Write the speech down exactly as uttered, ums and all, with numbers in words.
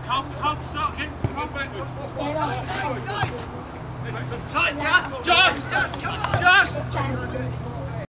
Hold, hold, start in, hold backwards. Tight, Josh! Josh! Josh!